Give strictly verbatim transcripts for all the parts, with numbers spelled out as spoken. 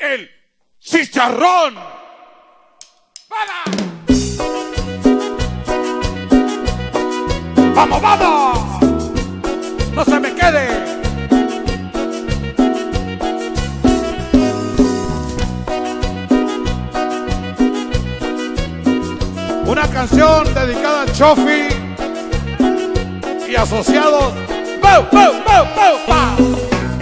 el chicharrón. ¡Vamos! ¡Vamos, vamos! ¡No se me quede! Una canción dedicada a Chofi y asociados. ¡Bau, bau, bau, bau, bau!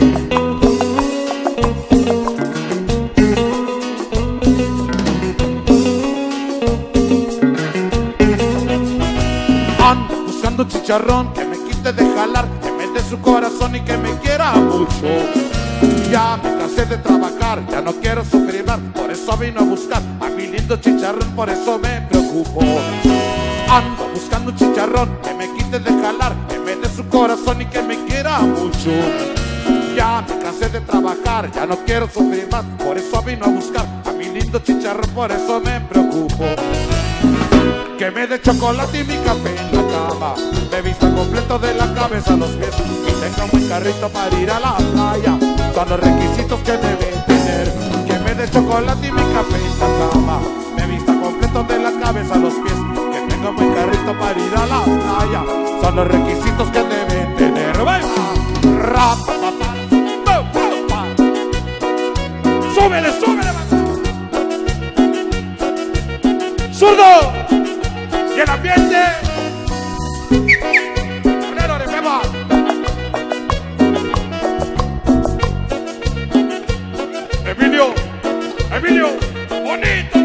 Ando buscando un chicharrón que me quite de jalar, que me dé su corazón y que me quiera mucho. Ya me cansé de trabajar, ya no quiero sufrir más, por eso vino a buscar a mi lindo chicharrón, por eso me preocupo. Ando buscando un chicharrón que me quite de jalar, que me dé su corazón y que me quiera mucho. Ya me cansé de trabajar, ya no quiero sufrir más, por eso vino a buscar a mi lindo chicharrón, por eso me preocupo. Que me dé chocolate y mi café en la cama, me vista completo de la cabeza a los pies y tenga un buen carrito para ir a la playa. Son los requisitos que debe tener. Que me dé chocolate y mi café en la cama, me vista completo de la cabeza a los pies, que tenga un buen carrito para ir a la playa. Son los requisitos que debe tener. ¡Venga! ¡Rapa, papá! ¡Súbele, súbele! ¡Zurdo! ¡Y el ambiente! ¡Primero de Beba! ¡Emilio! ¡Emilio! ¡Bonito!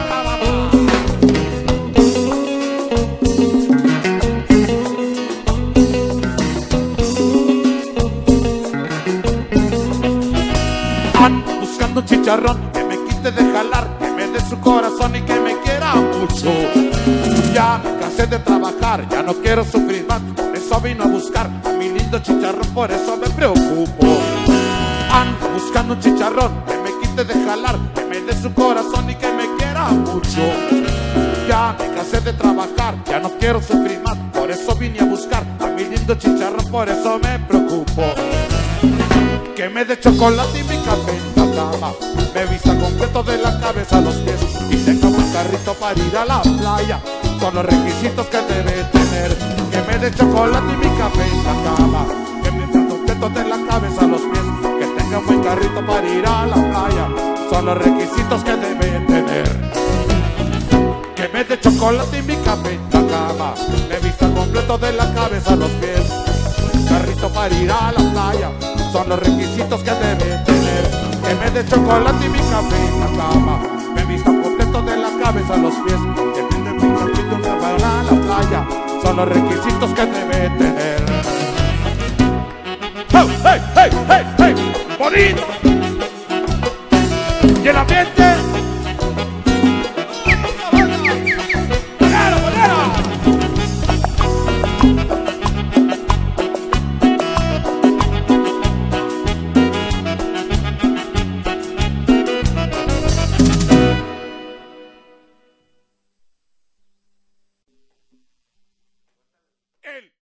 Ando buscando un chicharrón que me quite de jalar, que me dé su corazón y que me quiera mucho. Ya me cansé de trabajar, ya no quiero sufrir más, por eso vino a buscar a mi lindo chicharrón, por eso me preocupo. Ando buscando un chicharrón que me quite de jalar, que me dé su corazón y que me quiera mucho. Ya me cansé de trabajar, ya no quiero sufrir más, por eso vine a buscar a mi lindo chicharrón, por eso me preocupo. Que me dé chocolate y mi café en la cama, me vista completo de la cabeza a los pies y tenga un carrito para ir a la playa. Son los requisitos que debe tener. Que me dé chocolate y mi café en la cama, que me vista completo de la cabeza a los pies, que tenga un buen carrito para ir a la playa. Son los requisitos que debe tener. Que me dé chocolate y mi café en la cama, me vista completo de la cabeza a los pies, carrito para ir a la playa. Son los requisitos que debe tener. Que me dé chocolate y mi café en la cama, me vista completo de la cabeza a los pies, que tenga mi carrito para ir a la playa. Son los requisitos que debe tener. ¡Hey, hey, hey, hey, hey! ¡Bonito!